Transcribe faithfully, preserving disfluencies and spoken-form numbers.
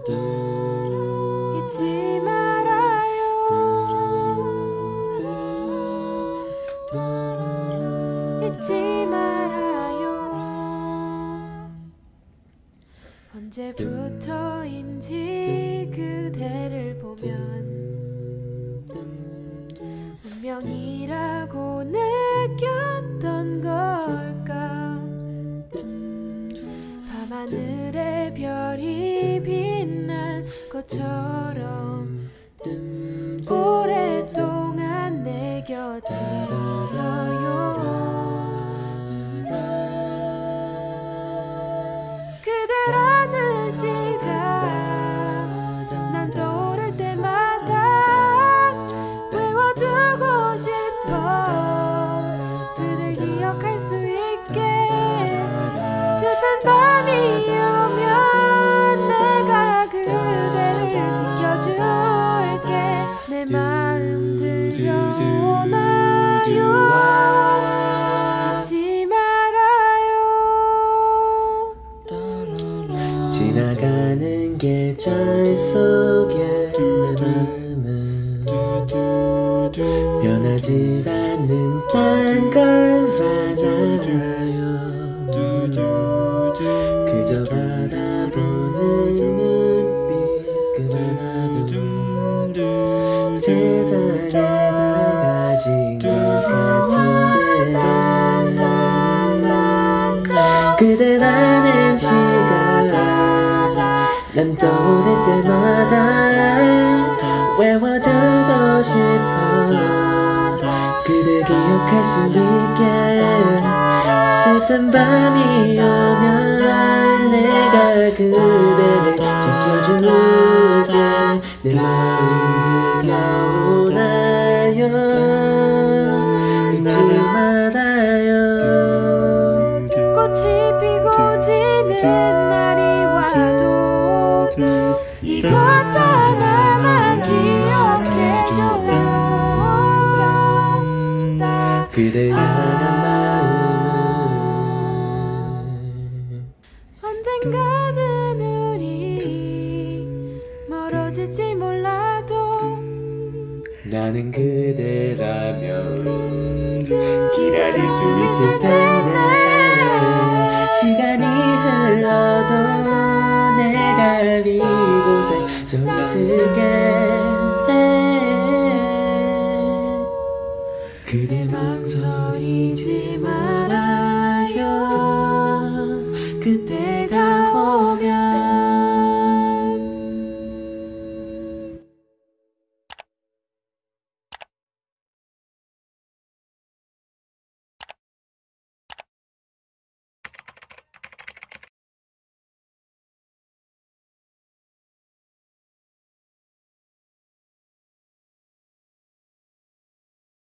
잊지 말아요. 잊지 말아요. 언제부터인지 그대를 보면 운명이라고 느꼈던 걸까. 밤하늘에 별이 빛난 것처럼 오랫동안 내 곁에 있어요. 그대라는 시간 난 떠오를 때마다 외워두고 싶어. 그댈 기억할 수 있게. 슬픈 밤이 오면 내가 그대를 지켜줄게. 내 마음 들려오나요. 잊지 말아요. 지나가는 계절 속에 내 마음은 변하지 않는단 걸 알아요. 그저 바라보는 눈빛 그만하고 세상에 다 가진 것 같은데. 그대라는 시간 난 떠오를 때마다 외워두고 싶어. 그대 기억할 수 있게. 슬픈 밤이 오면 내가 그대를 지켜줄게. 내 마음 들려오나요. 잊지 말아요. 꽃이 피고 지는 날이 와도 이것 하나만 기억해줘요. 그대 향한 마음은 언젠가는 우리 멀어질지 몰라도 나는 그대라면 기다릴 수 있을 텐데. 시간이 흘러도 내가 이곳에 서 있을게. 그대 망설이지 마.